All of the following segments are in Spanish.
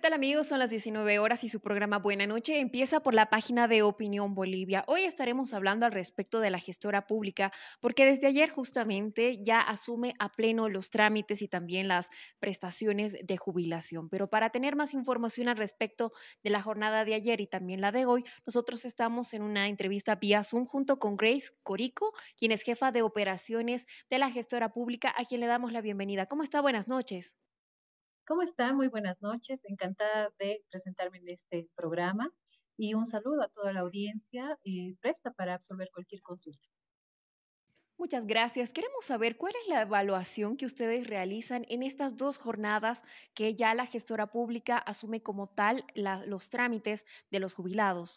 tal amigos? Son las 19 horas y su programa Buena Noche empieza por la página de Opinión Bolivia. Hoy estaremos hablando al respecto de la gestora pública, porque desde ayer justamente ya asume a pleno los trámites y también las prestaciones de jubilación. Pero para tener más información al respecto de la jornada de ayer y también la de hoy, nosotros estamos en una entrevista vía Zoom junto con Grace Corico, quien es jefa de operaciones de la gestora pública, a quien le damos la bienvenida. ¿Cómo está? Buenas noches. ¿Cómo está? Muy buenas noches. Encantada de presentarme en este programa y un saludo a toda la audiencia presta para absolver cualquier consulta. Muchas gracias. Queremos saber cuál es la evaluación que ustedes realizan en estas dos jornadas que ya la gestora pública asume como tal los trámites de los jubilados.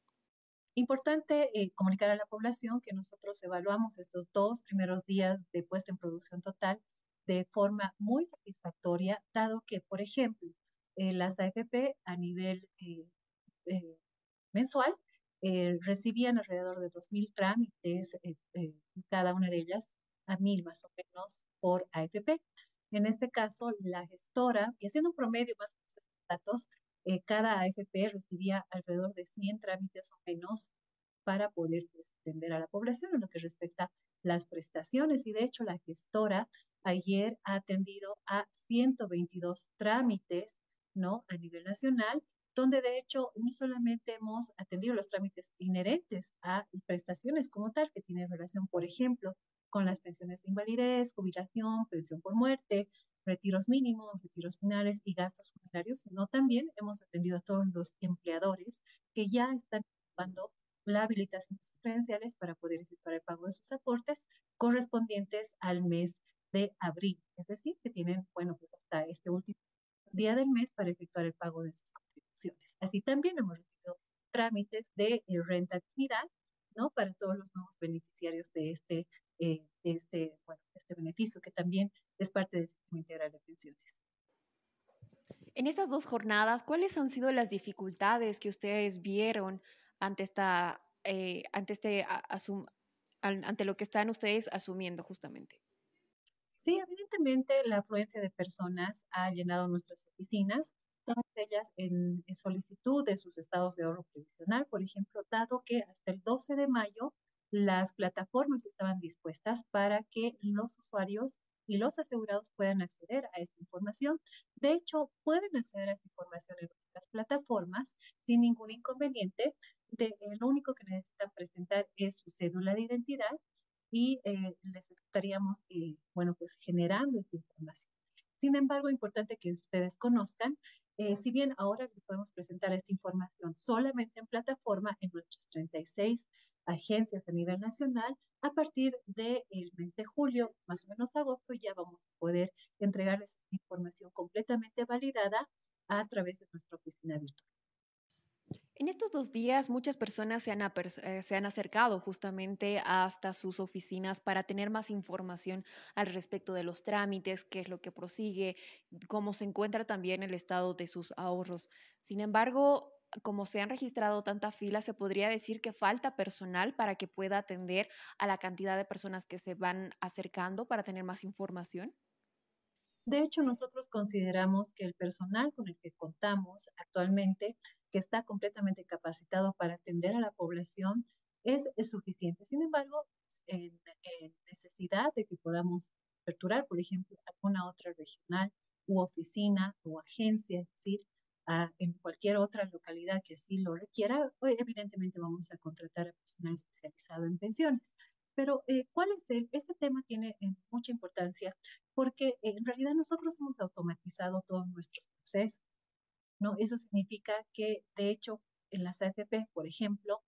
Importante comunicar a la población que nosotros evaluamos estos dos primeros días de puesta en producción total de forma muy satisfactoria, dado que, por ejemplo, las AFP a nivel eh, mensual recibían alrededor de 2.000 trámites, cada una de ellas a 1.000 más o menos por AFP. En este caso, la gestora, y haciendo un promedio más o menos de estos datos, cada AFP recibía alrededor de 100 trámites o menos para poder pues, atender a la población en lo que respecta a las prestaciones. Y de hecho, la gestora ayer ha atendido a 122 trámites, ¿no? A nivel nacional, donde de hecho no solamente hemos atendido los trámites inherentes a prestaciones como tal, que tienen relación, por ejemplo, con las pensiones de invalidez, jubilación, pensión por muerte, retiros mínimos, retiros finales y gastos funerarios, sino también hemos atendido a todos los empleadores que ya están ocupando la habilitación de sus credenciales para poder efectuar el pago de sus aportes correspondientes al mes de abril. Es decir, que tienen, bueno, pues hasta este último día del mes para efectuar el pago de sus contribuciones. Así también hemos recibido trámites de renta dignidad, ¿no? Para todos los nuevos beneficiarios de este beneficio, que también es parte del sistema integral de pensiones. En estas dos jornadas, ¿cuáles han sido las dificultades que ustedes vieron ante ante ante lo que están ustedes asumiendo justamente? Sí, evidentemente la afluencia de personas ha llenado nuestras oficinas, todas ellas en solicitud de sus estados de ahorro previsional, por ejemplo, dado que hasta el 12 de mayo las plataformas estaban dispuestas para que los usuarios y los asegurados puedan acceder a esta información. De hecho, pueden acceder a esta información en nuestras plataformas sin ningún inconveniente. Lo único que necesitan presentar es su cédula de identidad y les estaríamos, bueno, pues generando esta información. Sin embargo, importante que ustedes conozcan, si bien ahora les podemos presentar esta información solamente en plataforma en nuestras 36 agencias a nivel nacional, a partir del mes de julio, más o menos agosto, ya vamos a poder entregarles esta información completamente validada a través de nuestra oficina virtual. En estos 2 días, muchas personas se han acercado justamente hasta sus oficinas para tener más información al respecto de los trámites, qué es lo que prosigue, cómo se encuentra también el estado de sus ahorros. Sin embargo, como se han registrado tanta fila, se podría decir que falta personal para que pueda atender a la cantidad de personas que se van acercando para tener más información. De hecho, nosotros consideramos que el personal con el que contamos actualmente, que está completamente capacitado para atender a la población, es suficiente. Sin embargo, en necesidad de que podamos aperturar, por ejemplo, alguna otra regional u oficina o agencia, es decir, en cualquier otra localidad que así lo requiera, evidentemente vamos a contratar a personal especializado en pensiones. Pero, ¿cuál es este tema tiene mucha importancia porque en realidad nosotros hemos automatizado todos nuestros procesos, ¿no? Eso significa que, de hecho, en las AFP, por ejemplo,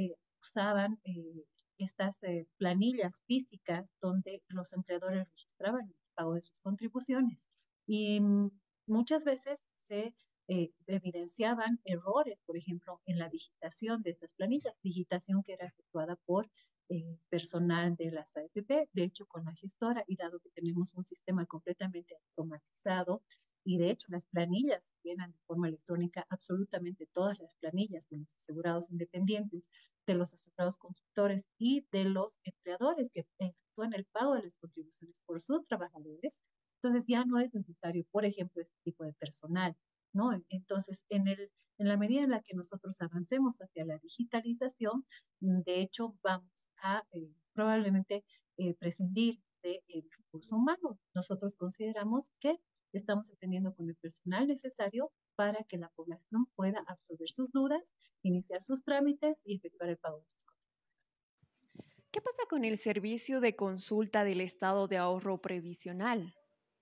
usaban estas planillas físicas donde los empleadores registraban el pago de sus contribuciones y muchas veces se evidenciaban errores, por ejemplo, en la digitación de estas planillas, digitación que era efectuada por personal de las AFP, de hecho con la gestora, y dado que tenemos un sistema completamente automatizado, y de hecho las planillas vienen de forma electrónica, absolutamente todas las planillas de los asegurados independientes, de los asegurados consultores y de los empleadores que efectúan el pago de las contribuciones por sus trabajadores. Entonces ya no es necesario, por ejemplo, este tipo de personal. ¿no? Entonces, en la medida en la que nosotros avancemos hacia la digitalización, de hecho, vamos a probablemente prescindir del recurso humano. Nosotros consideramos que estamos atendiendo con el personal necesario para que la población pueda absorber sus dudas, iniciar sus trámites y efectuar el pago de sus costos. ¿Qué pasa con el servicio de consulta del estado de ahorro previsional?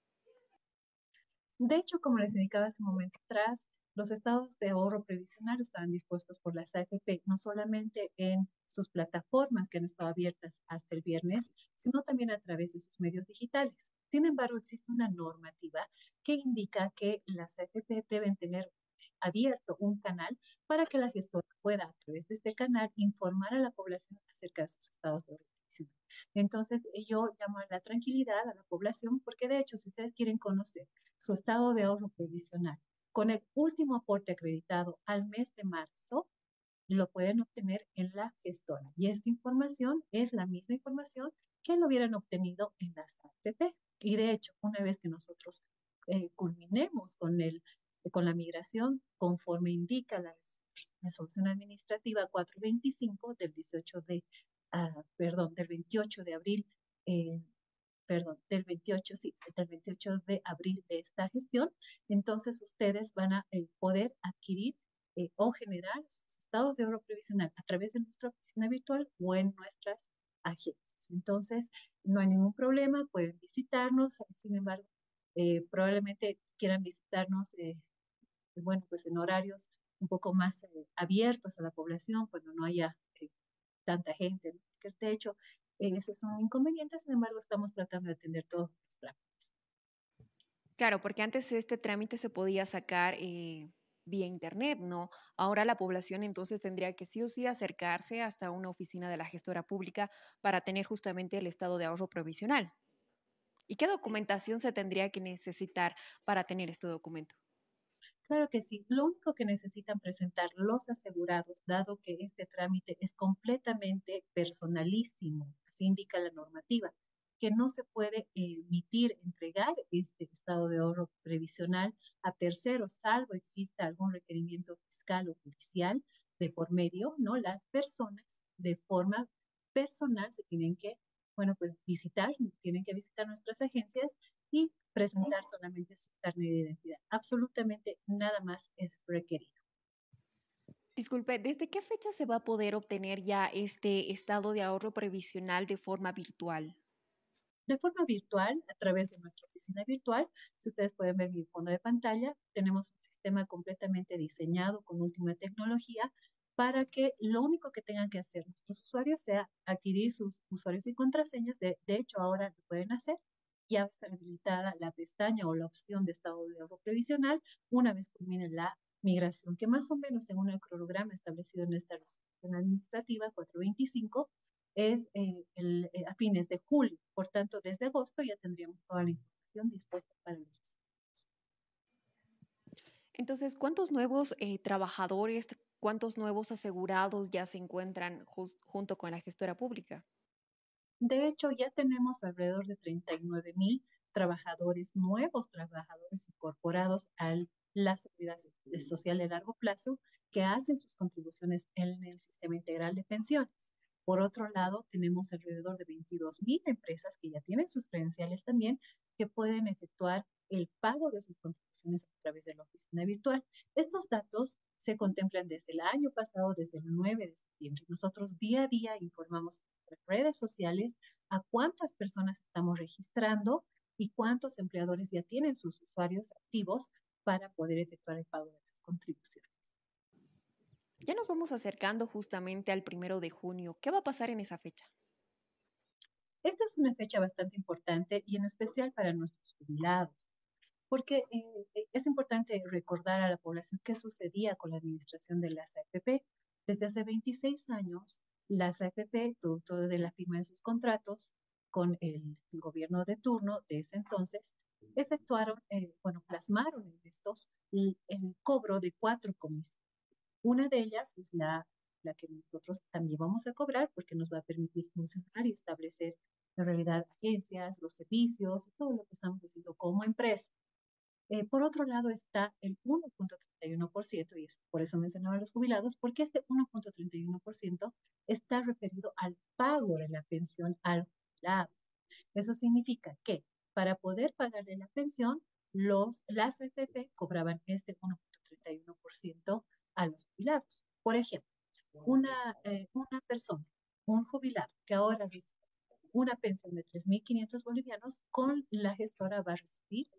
De hecho, como les indicaba hace un momento atrás, los estados de ahorro previsional estaban dispuestos por las AFP, no solamente en sus plataformas que han estado abiertas hasta el viernes, sino también a través de sus medios digitales. Sin embargo, existe una normativa que indica que las AFP deben tener abierto un canal para que la gestora pueda, a través de este canal, informar a la población acerca de sus estados de ahorro previsional. Entonces, yo llamo a la tranquilidad a la población porque, de hecho, si ustedes quieren conocer su estado de ahorro previsional con el último aporte acreditado al mes de marzo, lo pueden obtener en la gestora. Y esta información es la misma información que lo hubieran obtenido en las AFP. Y de hecho, una vez que nosotros culminemos con la migración, conforme indica la resolución administrativa 425 del 18 de, perdón, del 28 de abril eh, perdón, del 28, sí, del 28 de abril de esta gestión, entonces ustedes van a poder adquirir o generar sus estados de ahorro previsional a través de nuestra oficina virtual o en nuestras agencias. Entonces, no hay ningún problema, pueden visitarnos, sin embargo, probablemente quieran visitarnos, bueno, pues en horarios un poco más abiertos a la población, cuando no haya tanta gente, ¿no? Que de hecho, ese es un inconveniente, sin embargo, estamos tratando de atender todos los trámites. Claro, porque antes este trámite se podía sacar vía internet, ¿no? Ahora la población entonces tendría que sí o sí acercarse hasta una oficina de la gestora pública para tener justamente el estado de ahorro provisional. ¿Y qué documentación se tendría que necesitar para tener este documento? Claro que sí, lo único que necesitan presentar los asegurados, dado que este trámite es completamente personalísimo, así indica la normativa, que no se puede emitir, entregar este estado de ahorro previsional a terceros, salvo exista algún requerimiento fiscal o judicial de por medio, ¿no? Las personas de forma personal se tienen que, bueno, pues visitar, tienen que visitar nuestras agencias y presentar solamente su carnet de identidad. Absolutamente nada más es requerido. Disculpe, ¿desde qué fecha se va a poder obtener ya este estado de ahorro previsional de forma virtual? De forma virtual, a través de nuestra oficina virtual, si ustedes pueden ver mi fondo de pantalla, tenemos un sistema completamente diseñado con última tecnología para que lo único que tengan que hacer nuestros usuarios sea adquirir sus usuarios y contraseñas. De hecho, ahora lo pueden hacer. Ya va a estar habilitada la pestaña o la opción de estado de ahorro previsional una vez culmine la migración, que más o menos según el cronograma establecido en esta resolución administrativa 425 es a fines de julio. Por tanto, desde agosto ya tendríamos toda la información dispuesta para los asegurados. Entonces, ¿cuántos nuevos trabajadores, cuántos nuevos asegurados ya se encuentran junto con la gestora pública? De hecho, ya tenemos alrededor de 39,000 trabajadores, nuevos trabajadores incorporados a la seguridad social de largo plazo que hacen sus contribuciones en el sistema integral de pensiones. Por otro lado, tenemos alrededor de 22,000 empresas que ya tienen sus credenciales también, que pueden efectuar el pago de sus contribuciones a través de la oficina virtual. Estos datos se contemplan desde el año pasado, desde el 9 de septiembre. Nosotros día a día informamos en redes sociales a cuántas personas estamos registrando y cuántos empleadores ya tienen sus usuarios activos para poder efectuar el pago de las contribuciones. Ya nos vamos acercando justamente al 1 de junio. ¿Qué va a pasar en esa fecha? Esta es una fecha bastante importante y en especial para nuestros jubilados, porque es importante recordar a la población qué sucedía con la administración de las AFP. Desde hace 26 años, las AFP, producto de la firma de sus contratos con el gobierno de turno de ese entonces, efectuaron, bueno, plasmaron en estos el cobro de cuatro comisiones. Una de ellas es la que nosotros también vamos a cobrar porque nos va a permitir funcionar y establecer en realidad agencias, los servicios y todo lo que estamos haciendo como empresa. Por otro lado está el 1,31%, y es por eso mencionaba a los jubilados, porque este 1,31% está referido al pago de la pensión al jubilado. Eso significa que para poder pagarle la pensión, las AFP cobraban este 1,31% a los jubilados. Por ejemplo, una persona, un jubilado que ahora recibe una pensión de 3.500 bolivianos, con la gestora va a recibir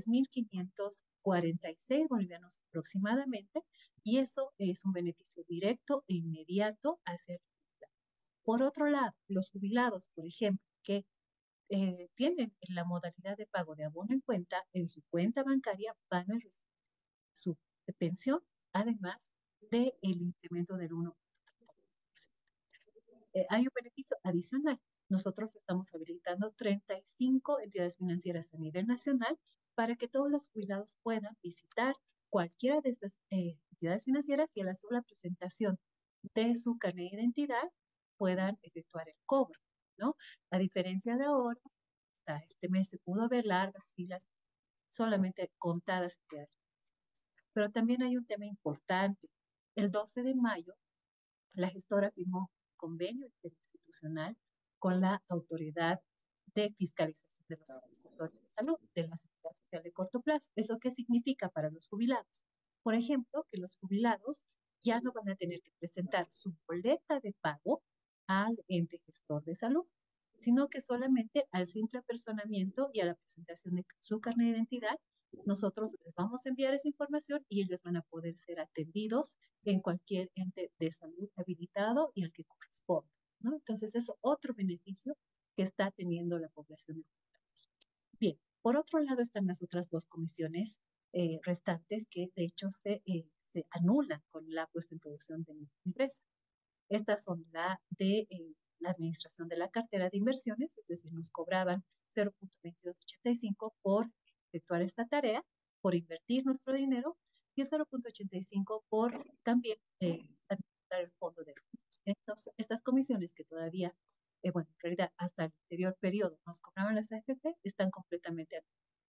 3.546 bolivianos aproximadamente, y eso es un beneficio directo e inmediato hacia el jubilado. Por otro lado, los jubilados, por ejemplo, que tienen la modalidad de pago de abono en su cuenta bancaria, van a recibir su pensión, además del incremento del 1,30%. Hay un beneficio adicional. Nosotros estamos habilitando 35 entidades financieras a nivel nacional para que todos los jubilados puedan visitar cualquiera de estas entidades financieras, y a la sola presentación de su carnet de identidad puedan efectuar el cobro, ¿no? A diferencia de ahora, hasta este mes se pudo ver largas filas, solamente contadas entidades financieras. Pero también hay un tema importante. El 12 de mayo, la gestora firmó un convenio interinstitucional con la Autoridad de Fiscalización de los Sectores de Salud de la Seguridad Social de corto plazo. ¿Eso qué significa para los jubilados? Por ejemplo, que los jubilados ya no van a tener que presentar su boleta de pago al ente gestor de salud, sino que solamente al simple apersonamiento y a la presentación de su carnet de identidad, nosotros les vamos a enviar esa información y ellos van a poder ser atendidos en cualquier ente de salud habilitado y al que corresponda, ¿no? Entonces, eso es otro beneficio que está teniendo la población de jubilados. Bien, por otro lado están las otras dos comisiones restantes, que de hecho se anulan con la puesta en producción de nuestra empresa. Estas son la de la administración de la cartera de inversiones, es decir, nos cobraban 0,2285 por efectuar esta tarea, por invertir nuestro dinero, y el 0,85 por también administrar el fondo de riesgos. Estas comisiones que todavía, bueno, en realidad hasta el anterior periodo nos cobraban las AFP, están completamente.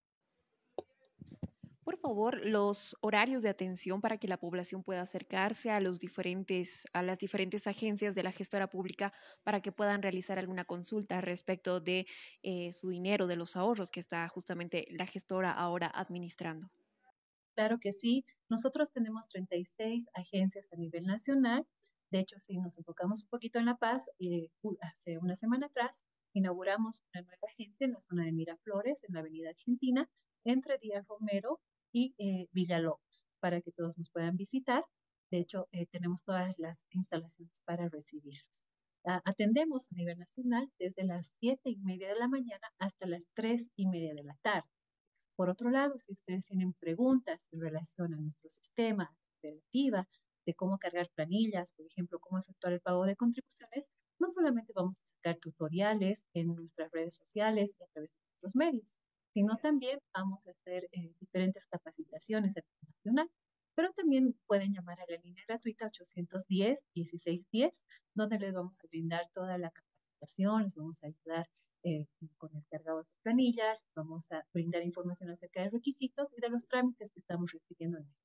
Por favor, los horarios de atención para que la población pueda acercarse a a las diferentes agencias de la gestora pública para que puedan realizar alguna consulta respecto de su dinero, de los ahorros que está justamente la gestora ahora administrando. Claro que sí, nosotros tenemos 36 agencias a nivel nacional. De hecho, si nos enfocamos un poquito en La Paz, hace una semana atrás inauguramos una nueva agencia en la zona de Miraflores, en la Avenida Argentina, entre Díaz Romero y Villalobos, para que todos nos puedan visitar. De hecho, tenemos todas las instalaciones para recibirlos. Atendemos a nivel nacional desde las 7:30 de la mañana hasta las 3:30 de la tarde. Por otro lado, si ustedes tienen preguntas en relación a nuestro sistema de operativa, de cómo cargar planillas, por ejemplo, cómo efectuar el pago de contribuciones, no solamente vamos a sacar tutoriales en nuestras redes sociales y a través de nuestros medios, sino también vamos a hacer diferentes capacitaciones a nivel nacional. Pero también pueden llamar a la línea gratuita 810-1610, donde les vamos a brindar toda la capacitación, les vamos a ayudar con el cargado de planillas, vamos a brindar información acerca de requisitos y de los trámites que estamos recibiendo en el.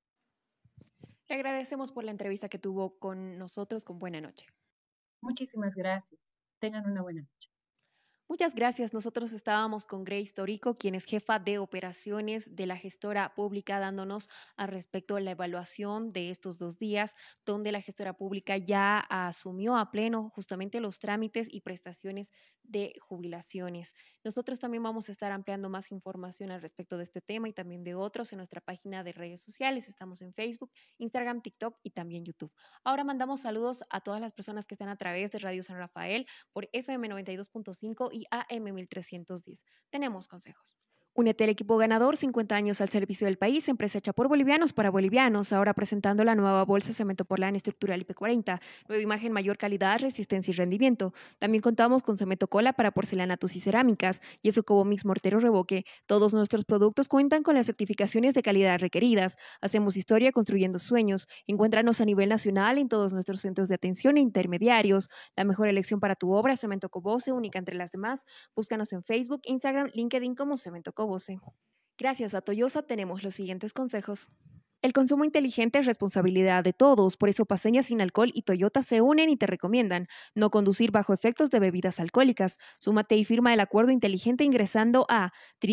Le agradecemos por la entrevista que tuvo con nosotros con Buena Noche. Muchísimas gracias. Tengan una buena noche. Muchas gracias. Nosotros estábamos con Grace Torico, quien es jefa de operaciones de la gestora pública, dándonos al respecto la evaluación de estos 2 días, donde la gestora pública ya asumió a pleno justamente los trámites y prestaciones de jubilaciones. Nosotros también vamos a estar ampliando más información al respecto de este tema y también de otros en nuestra página de redes sociales. Estamos en Facebook, Instagram, TikTok y también YouTube. Ahora mandamos saludos a todas las personas que están a través de Radio San Rafael por FM 92.5 y AM 1310. Tenemos consejos. Únete al equipo ganador, 50 años al servicio del país, empresa hecha por bolivianos para bolivianos, ahora presentando la nueva bolsa Cemento Portland Estructural IP40, nueva imagen, mayor calidad, resistencia y rendimiento. También contamos con cemento cola para porcelanatos y cerámicas, y eso como mix mortero revoque. Todos nuestros productos cuentan con las certificaciones de calidad requeridas. Hacemos historia construyendo sueños. Encuéntranos a nivel nacional en todos nuestros centros de atención e intermediarios. La mejor elección para tu obra, Cemento Cobose, única entre las demás. Búscanos en Facebook, Instagram, LinkedIn como Cemento Cobose. Gracias a Toyosa tenemos los siguientes consejos. El consumo inteligente es responsabilidad de todos, por eso Paceña Sin Alcohol y Toyota se unen y te recomiendan no conducir bajo efectos de bebidas alcohólicas. Súmate y firma el acuerdo inteligente ingresando a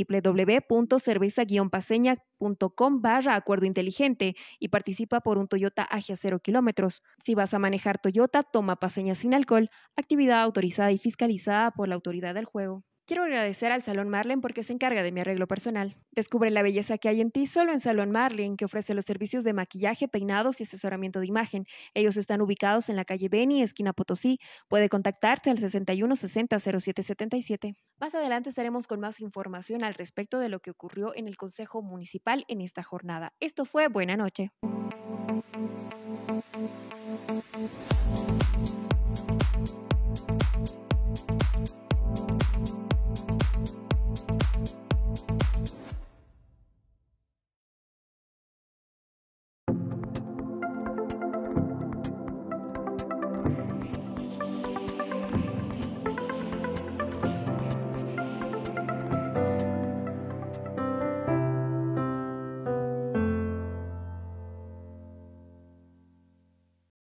www.cervezapaceña.com/acuerdo inteligente y participa por un Toyota Agea 0 kilómetros. Si vas a manejar Toyota, toma Paceña Sin Alcohol, actividad autorizada y fiscalizada por la autoridad del juego. Quiero agradecer al Salón Marlin porque se encarga de mi arreglo personal. Descubre la belleza que hay en ti solo en Salón Marlin, que ofrece los servicios de maquillaje, peinados y asesoramiento de imagen. Ellos están ubicados en la calle Beni, esquina Potosí. Puede contactarse al 61 60 07 77. Más adelante estaremos con más información al respecto de lo que ocurrió en el Consejo Municipal en esta jornada. Esto fue Buena Noche.